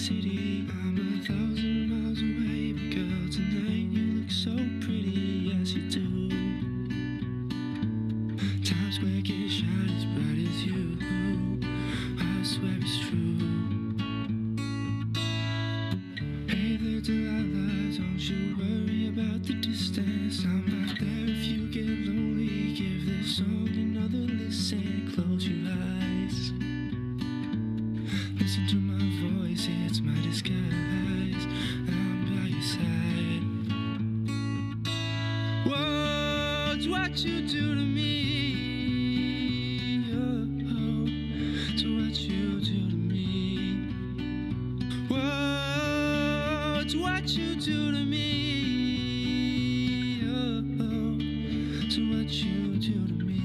city. I'm 1,000 miles away, but girl, tonight you look so pretty, yes you do. Times Square can't shine as bright as you, I swear it's true. Hey there Delilah, don't you worry about the distance. I'm right there if you get lonely. Give this song another listen, close your eyes. Listen to my voice, it's my disguise. I'm by your side. Whoa, it's what you do to me. Oh, it's what you do to me. Whoa, it's what you do to me. Oh, it's what you do to me.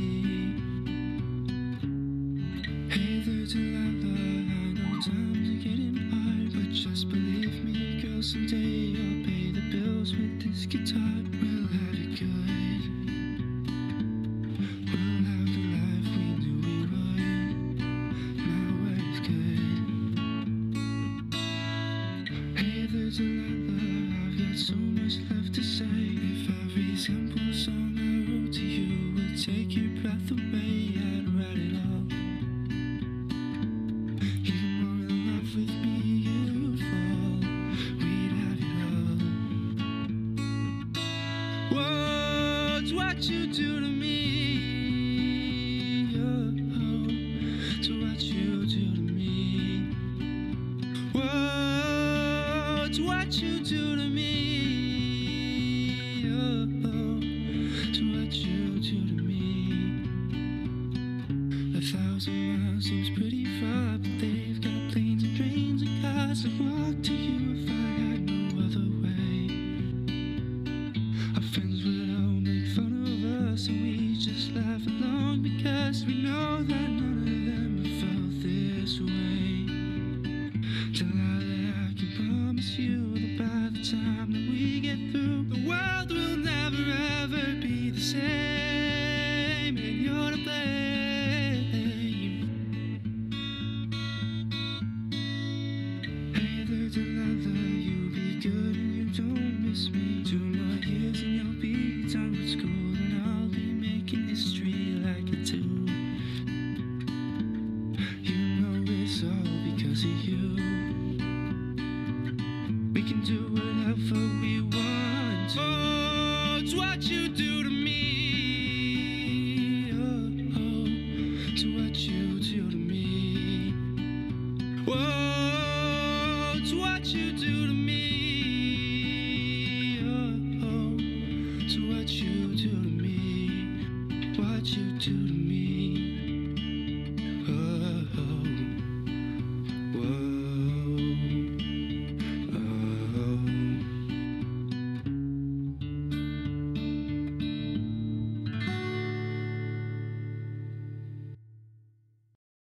Hey there, Delilah, times are getting hard, but just believe me, girl, someday I'll pay the bills with this guitar. We'll have it good. We'll have the life we knew we would. My word is good. Hey there, Delilah, I've got so much left to say. If every simple song I wrote to you would take your breath away, I'd write it all. With me, you'd fall. We'd have it all. Whoa, it's what you do to me. Oh, it's what you do to me. Whoa, it's what you do to me. Oh, it's what you do to me. 1,000 miles seems pretty far, but they've got planes and trains and cars. I'd walk to you if I had no other way. Our friends would all make fun of us, and we just laugh along because we know that none of them have felt this way. Delilah, I can promise you that by the time that we get through, the world will never ever be the same, and you're to blame. Delilah, you be good and you don't miss me. 2 more years and you'll be done with school, and I'll be making history like I do. You know it's all because of you. We can do whatever we want to. Oh, it's what you do to me. Oh, it's what you do to me. Whoa, it's what you do to me. Oh, it's what you do to me. What you do to me.